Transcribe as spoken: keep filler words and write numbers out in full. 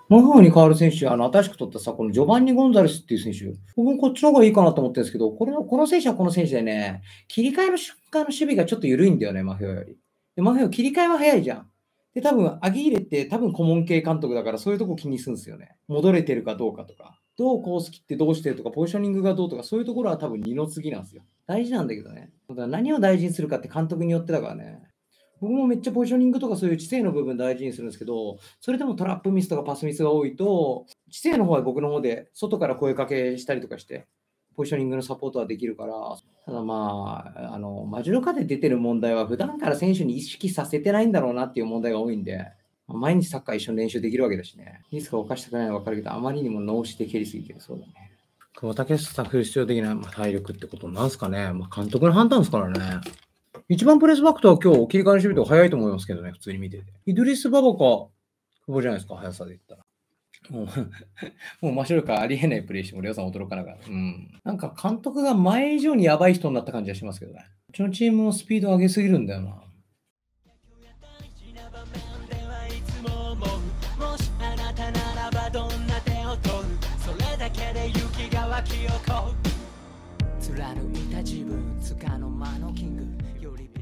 マファーに代わる選手、あの、新しく取ったさ、このジョバンニ・ゴンザレスっていう選手、僕もこっちの方がいいかなと思ってるんですけど、これのこの選手はこの選手でね、切り替えの瞬間の守備がちょっと緩いんだよね、マフェオより。で、マフェオ切り替えは早いじゃん。で、多分、アギーレって多分顧問系監督だからそういうとこ気にするんですよね。戻れてるかどうかとか、どうコース切ってどうしてるとか、ポジショニングがどうとか、そういうところは多分二の次なんですよ。大事なんだけどね。だから何を大事にするかって監督によってだからね。僕もめっちゃポジショニングとかそういう知性の部分大事にするんですけど、それでもトラップミスとかパスミスが多いと、知性の方は僕の方で外から声かけしたりとかして、ポジショニングのサポートはできるから、ただまあ、あの、マジロカで出てる問題は普段から選手に意識させてないんだろうなっていう問題が多いんで、毎日サッカー一緒に練習できるわけだしね。リスクを犯したくないのは分かるけど、あまりにも脳死で蹴りすぎてるそうだね。久保建英スタッフ必要的な体力ってことなんですかね。まあ、監督の判断ですからね。一番プレスバックとは今日切り替えの守備とか早いと思いますけどね、普通に見てて。イドリス・ババか、久保じゃないですか、速さで言ったら。もう、もう真白かありえないプレイしても、レオさん驚かなかった。うん。なんか監督が前以上にやばい人になった感じがしますけどね。うちのチームのスピード上げすぎるんだよな。もしあなたならばどんな手を取る、それだけで雪が湧き起こる。貫いた自分、つかの間のキングより